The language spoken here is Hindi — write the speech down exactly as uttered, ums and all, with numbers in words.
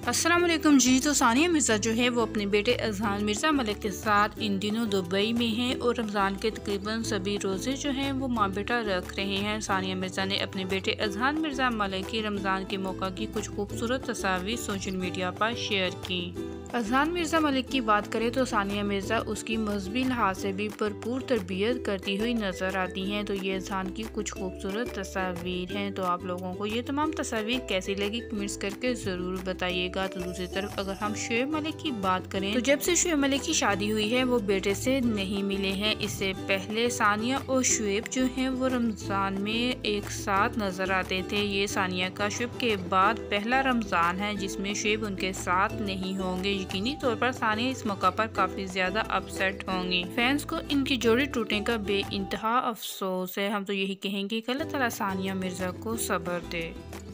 अस्सलाम वालेकुम जी। तो सानिया मिर्ज़ा जो है वो अपने बेटे अज़हान मिर्ज़ा मलिक के साथ इन दिनों दुबई में हैं और रमज़ान के तकरीबन सभी रोज़े जो हैं वो माँ बेटा रख रहे हैं। सानिया मिर्ज़ा ने अपने बेटे अज़हान मिर्ज़ा मलिक की रमज़ान के मौका की कुछ खूबसूरत तस्वीर सोशल मीडिया पर शेयर की। अज़हान मिर्ज़ा मलिक की बात करें तो सानिया मिर्ज़ा उसकी मजहबी लिहाज से भी भरपूर तरबियत करती हुई नज़र आती हैं। तो ये अज़हान की कुछ खूबसूरत तस्वीर हैं। तो आप लोगों को ये तमाम तस्वीर कैसी लगी कमेंट्स करके ज़रूर बताइएगा। तो दूसरी तरफ अगर हम शुएब मलिक की बात करें तो जब से शुएब मलिक की शादी हुई है वो बेटे से नहीं मिले हैं। इससे पहले सानिया और शुएब जो हैं वो रमज़ान में एक साथ नज़र आते थे। ये सानिया का शुएब के बाद पहला रमज़ान है जिसमें शुएब उनके साथ नहीं होंगे। यकीनी तौर पर सानिया इस मौका पर काफी ज्यादा अपसेट होंगी। फैंस को इनकी जोड़ी टूटने का बेइंतहा अफसोस है। हम तो यही कहेंगे कि अल्लाह ताला सानिया मिर्जा को सब्र दे।